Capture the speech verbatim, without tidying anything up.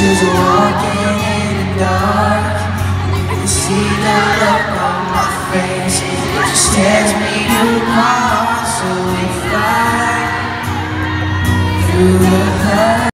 Pictures of walking in the dark. You can see the look on my face. It just tears me apart. So we fight through the